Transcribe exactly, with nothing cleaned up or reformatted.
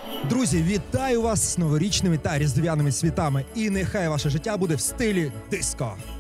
Друзі, вітаю вас з новорічними та різдвяними святами. І нехай ваше життя буде в стилі диско.